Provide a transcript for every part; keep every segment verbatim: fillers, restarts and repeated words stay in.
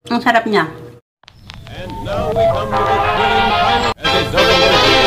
Ang sarap niya. And now we come to the thrilling final as a double victory.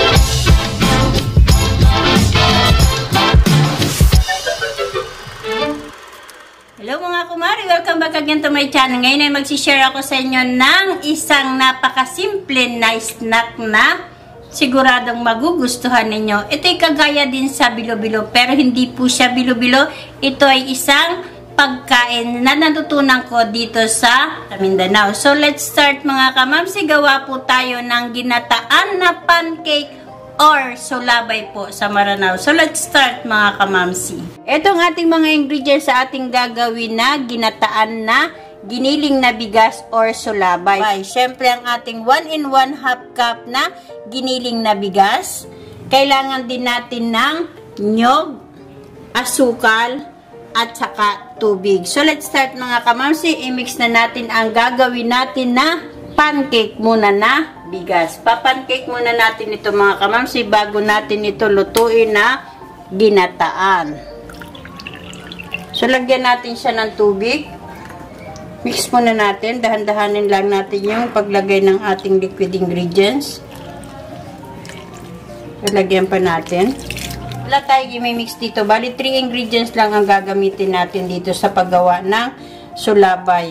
Hello mga kumari! Welcome back again to my channel. Ngayon ay magsishare ako sa inyo ng isang napakasimple na snack na siguradong magugustuhan ninyo. Ito ay kagaya din sa bilo-bilo pero hindi po siya bilo-bilo. Ito ay isang pagkain na natutunan ko dito sa Mindanao. So let's start mga kamamsi. Gawa po tayo ng ginataan na pancake or sulabay po sa Maranao. So let's start mga kamamsi. Ito ang ating mga ingredients sa ating gagawin na ginataan na giniling na bigas or sulabay. Siyempre ang ating one in one half cup na giniling na bigas. Kailangan din natin ng nyog, asukal, at saka tubig. So let's start mga kamamsi. I-mix na natin ang gagawin natin na pancake muna na bigas. Pa-pancake muna natin ito mga kamamsi bago natin ito lutuin na ginataan. So lagyan natin siya ng tubig. Mix muna natin. Dahan-dahanin lang natin yung paglagay ng ating liquid ingredients. Lagyan pa natin. Wala tayo i-mix dito. Bali, three ingredients lang ang gagamitin natin dito sa paggawa ng sulabay.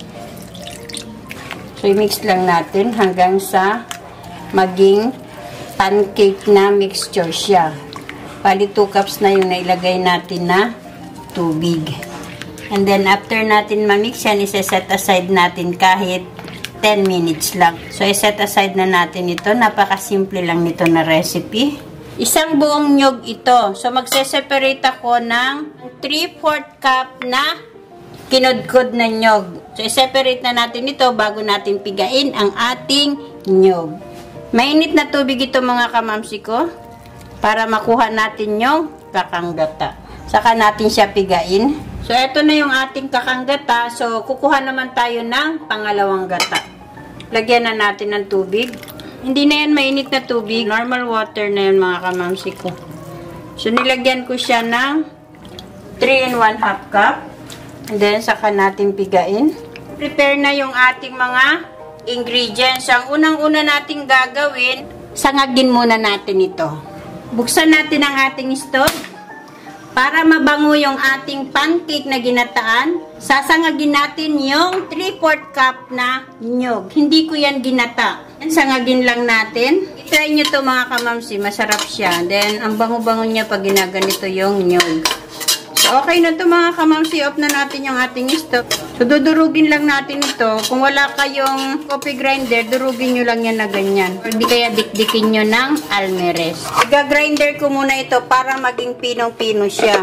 So, i-mix lang natin hanggang sa maging pancake na mixture siya. Bali, two cups na yung nailagay natin na tubig. And then, after natin ma-mix yan, isa-set aside natin kahit ten minutes lang. So, i-set aside na natin ito. Napaka-simple lang nito na recipe. Isang buong nyog ito. So, magse-separate ako ng three fourths cup na kinudkod na nyog. So, i-separate na natin ito bago natin pigain ang ating nyog. Mainit na tubig ito mga kamamsi ko para makuha natin yung kakanggata. Saka natin siya pigain. So, ito na yung ating kakanggata. So, kukuha naman tayo ng pangalawang gata. Lagyan na natin ng tubig. Hindi na yan mainit na tubig. Normal water na yan mga kamamsi ko. So, nilagyan ko siya ng three in one half cup. And then, saka natin pigain. Prepare na yung ating mga ingredients. Ang unang-una nating gagawin, sangagin muna natin ito. Buksan natin ang ating stove. Para mabango yung ating pancake na ginataan, sasangagin natin yung three fourths cup na nyog. Hindi ko yan ginata. Sangagin lang natin. I-try nyo to mga kamamsi. Masarap siya. Then, ang bango-bango niya pag ginaganito yung nyog. So, okay na to mga kamamsi. Off na natin yung ating stove. So, dudurugin lang natin ito. Kung wala kayong coffee grinder, durugin nyo lang yan na ganyan. Hindi kaya dikdikin nyo ng almeres. Iga-grinder ko muna ito para maging pinong-pino siya.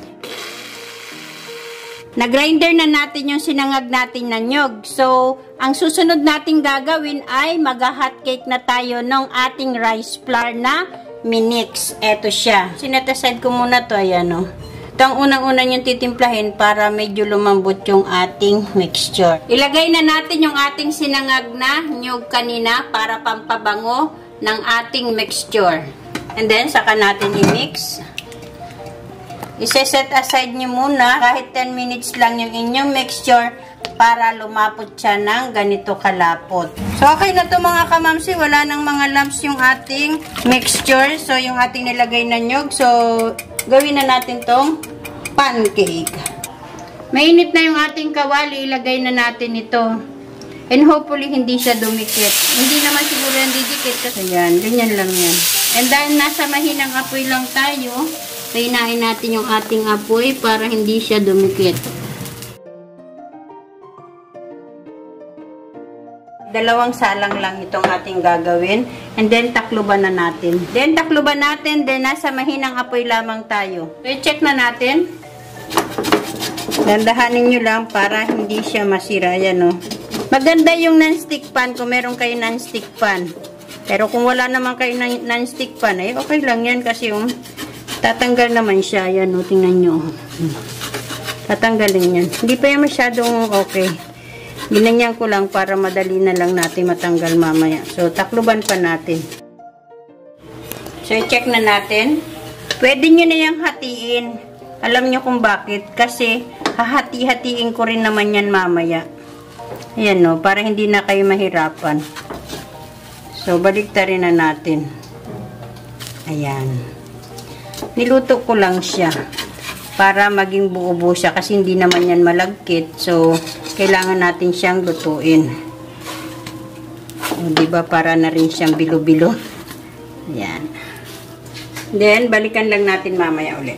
Na-grinder na natin yung sinangag natin na nyog. So, ang susunod nating gagawin ay mag-hot cake na tayo ng ating rice flour na minix. Eto siya. Sinataside ko muna to. Ayan o. Ito ang unang-una yung titimplahin para medyo lumambot yung ating mixture. Ilagay na natin yung ating sinangag na nyog kanina para pampabango ng ating mixture. And then, saka natin i-mix. Ise-set aside nyo muna kahit ten minutes lang yung inyong mixture para lumapot siya ng ganito kalapot. So, okay na to mga kamamsi. Wala nang mga lumps yung ating mixture. So, yung ating nilagay na nyog. So, gawin na natin tong pancake. Mainit na yung ating kawali. Ilagay na natin ito. And hopefully, hindi siya dumikit. Hindi naman siguro yan didikit. Kasi yan, ganyan lang yan. And dahil nasa mahinang apoy lang tayo, kainain natin yung ating apoy para hindi siya dumikit. Dalawang salang lang itong ating gagawin. And then, takluban na natin. Then, takluban natin. Then, nasa mahinang apoy lamang tayo. So, i-check na natin. Dandahanin nyo lang para hindi siya masira. Yan, o. Maganda yung non-stick pan kung meron kayo non-stick pan. Pero kung wala naman kayo non-stick pan, ay okay lang yan kasi yung tatanggal naman siya. Yan, o. Tingnan nyo. Tatanggalin yan. Hindi pa yan masyadong okay. Ginanyan ko lang para madali na lang natin matanggal mamaya. So, takluban pa natin. So, i-check na natin. Pwede nyo na yung hatiin. Alam nyo kung bakit. Kasi, hahati-hatiin ko rin naman yan mamaya. Ayan no, para hindi na kayo mahirapan. So, baliktarin na natin. Ayan. Niluto ko lang siya para maging buo-buo siya kasi hindi naman yan malagkit. So, kailangan natin siyang lutuin. O, diba, para na rin siyang bilo-bilo. Ayan. Then, balikan lang natin mamaya ulit.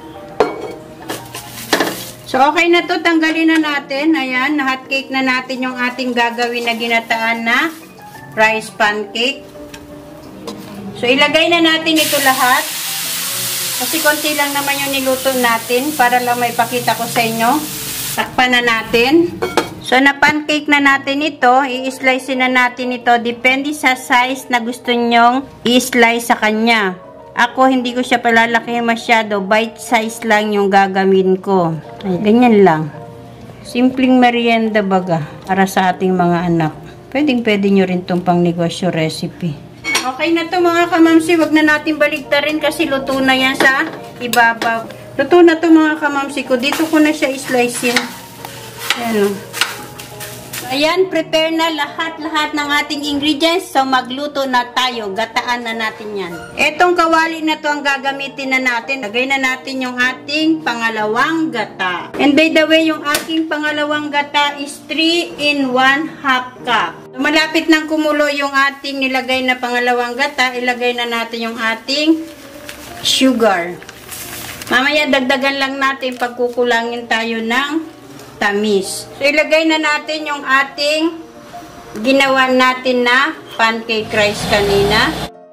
So, okay na to. Tanggalin na natin. Ayan, na-hot cake na natin yung ating gagawin na ginataan na rice pancake. So, ilagay na natin ito lahat. Kasi konti lang naman yung niluto natin para lang may pakita ko sa inyo. Takpan na natin. So, na-pancake na natin ito. I-slice na natin ito. Depende sa size na gusto nyong i-slice sa kanya. Ako, hindi ko siya palalakihin masyado. Bite size lang yung gagawin ko. Ay, ganyan lang. Simpleng merienda baga para sa ating mga anak. Pwedeng-pwede nyo rin itong pang negosyo recipe. Okay na to mga kamamsi. Wag na natin baliktarin kasi luto na yan sa ibabaw. Luto na to mga kamamsi ko. Dito ko na siya i-slicein. Ayan o. Ayan, prepare na lahat-lahat ng ating ingredients. So, magluto na tayo. Gataan na natin yan. Etong kawali na to ang gagamitin na natin. Lagay na natin yung ating pangalawang gata. And by the way, yung ating pangalawang gata is three in one half cup. So, malapit nang kumulo yung ating nilagay na pangalawang gata. Ilagay na natin yung ating sugar. Mamaya, dagdagan lang natin pagkukulangin tayo ng tamis. So, ilagay na natin yung ating ginawa natin na pancake rice kanina.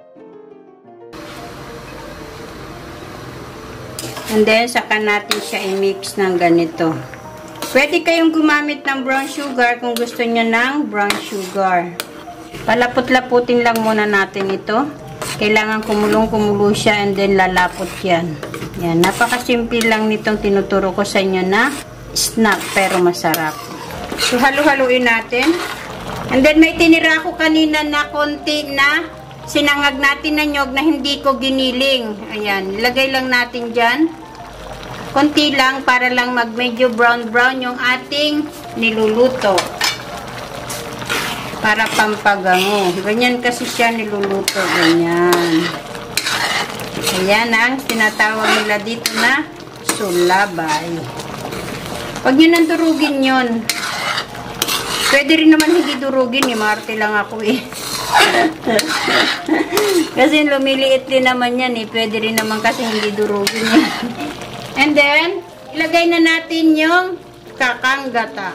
And then, saka natin siya i-mix ng ganito. Pwede kayong gumamit ng brown sugar kung gusto nyo ng brown sugar. Palapot-laputin lang muna natin ito. Kailangan kumulong-kumulo siya and then lalapot yan. Yan. Napakasimple lang nitong tinuturo ko sa inyo na snack pero masarap. So, halu-haluin natin. And then, may tinira ko kanina na konti na sinangag natin na nyog na hindi ko giniling. Ayan. Ilagay lang natin dyan. Konti lang para lang mag medyo brown-brown yung ating niluluto. Para pampagango. Ganyan kasi siya niluluto. Ganyan. Ayan ang tinatawag nila dito na sulabay. Huwag nyo nang durugin yun. Pwede rin naman hindi durugin eh. Marte lang ako eh. Kasi lumiliit din naman yan eh. Pwede rin naman kasi hindi durugin yan. And then, ilagay na natin yung kakanggata.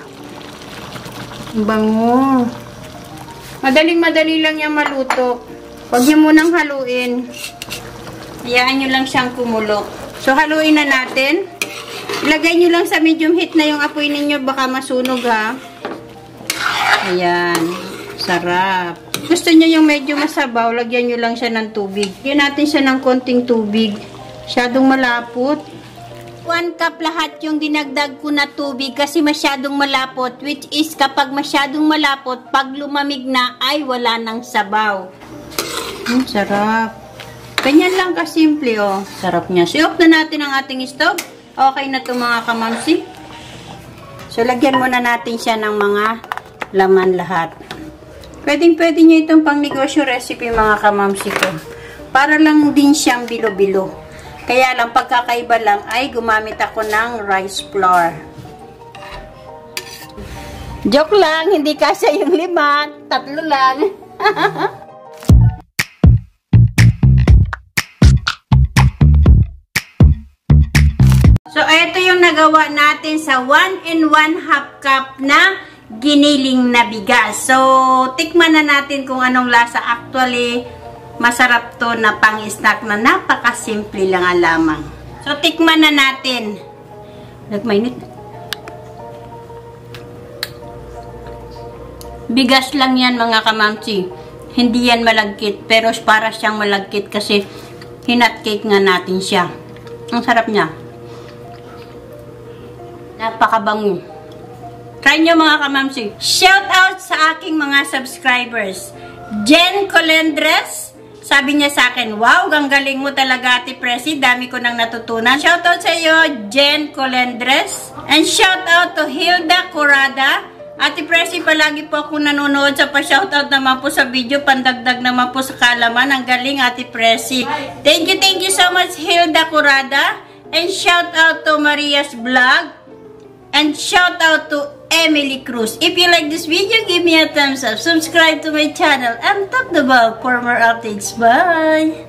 Bango. Madaling-madali lang yung maluto. Huwag nyo munang haluin. Hayaan nyo lang siyang kumulo. So, haluin na natin. Ilagay nyo lang sa medium heat na yung apoy ninyo. Baka masunog ha. Ayan. Sarap. Gusto nyo yung medyo masabaw, lagyan nyo lang siya ng tubig. Lagyan natin siya ng konting tubig. Masyadong malapot. one cup lahat yung dinagdag ko na tubig kasi masyadong malapot. Which is kapag masyadong malapot, pag lumamig na ay wala ng sabaw. Hmm, sarap. Ganyan lang kasimple oh. Sarap niya. So, off na natin ang ating stove. Okay na ito mga kamamsi. So, lagyan muna natin siya ng mga laman lahat. Pwedeng-pwede nyo itong pang negosyo recipe mga kamamsi ko. Para lang din siyang bilo-bilo. Kaya lang, pagkakaiba lang ay gumamit ako ng rice flour. Joke lang, hindi kasi yung lima. Tatlo lang. So, ito yung nagawa natin sa one and one half cup na giniling na bigas. So, tikman na natin kung anong lasa. Actually, masarap to na pang-snack na napakasimple lang ang lamang. So, tikman na natin. Nagmainit. Bigas lang yan mga kamamsi. Hindi yan malagkit. Pero para siyang malagkit kasi hinat cake nga natin siya. Ang sarap niya. Napakabango. Try nyo mga kamamsi. Shout out sa aking mga subscribers. Jen Colendres. Sabi niya sa akin, wow, ganggaling mo talaga Ate Presi. Dami ko nang natutunan. Shout out sa iyo, Jen Colendres. And shout out to Hilda Corrada. Ate Presi, palagi po ako nanonood sa pa-shoutout naman po sa video, pandagdag naman po sa kalaman. Ang galing, Ate Presi. Thank you, thank you so much, Hilda Curada. And shout out to Maria's Vlog. And shout out to Emily Cruz. If you like this video, give me a thumbs up. Subscribe to my channel and tap the bell for more updates. Bye!